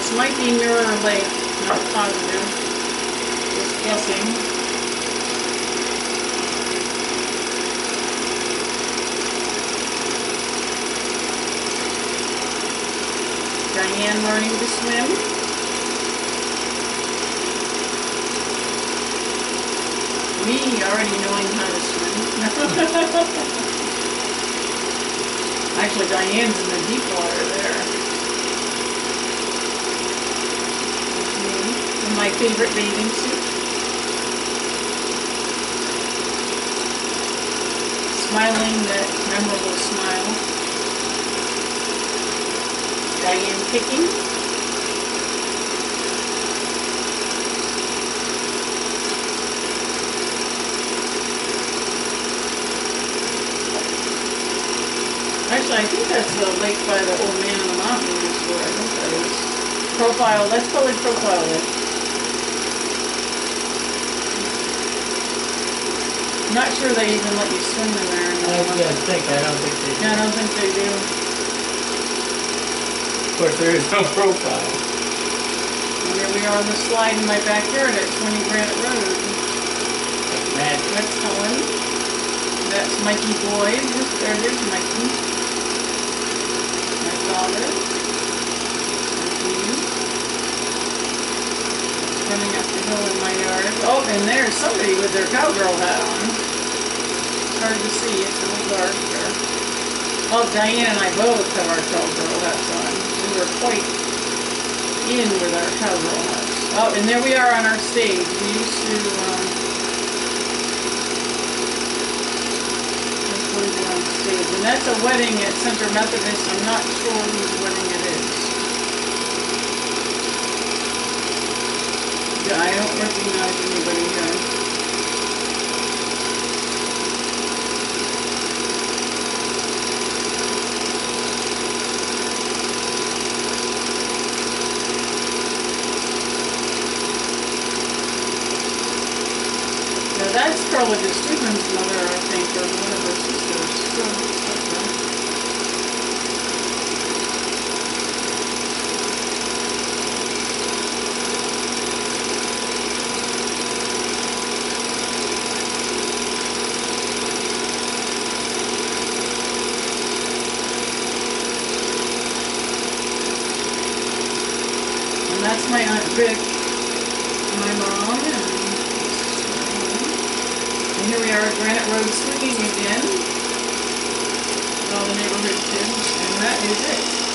This might be Mirror Lake, not positive. Just guessing. Diane learning to swim. Me already knowing how to swim. Actually, Diane's in the deep water there. In my favorite bathing suit. Smiling that memorable smile. Diane kicking. Actually, I think that's the lake by the old man in the mountain is where I think that is. Profile, let's color profile it. I'm not sure they even let you swim in there. I don't think they do. Yeah, I don't think they do. Of course, there is no profile. And here we are on the slide in my backyard at 20 Granite Road. That's Helen. That's Mikey Boyd. There's Mikey. Father. Running up the hill in my yard. Oh, and there's somebody with their cowgirl hat on. It's hard to see, it's a little dark there. Oh, Diane and I both have our cowgirl hats on. We were quite in with our cowgirl hats. Oh, and there we are on our stage. We used to, and that's a wedding at Center Methodist. I'm not sure whose wedding it is. Yeah, I don't recognize anybody here. Now that's Carla DeStephen's mother, I think, or one of her sisters. And that's my Aunt Vic, my mom, and here we are at Granite Road swinging again. All the neighborhood kids, and that is it.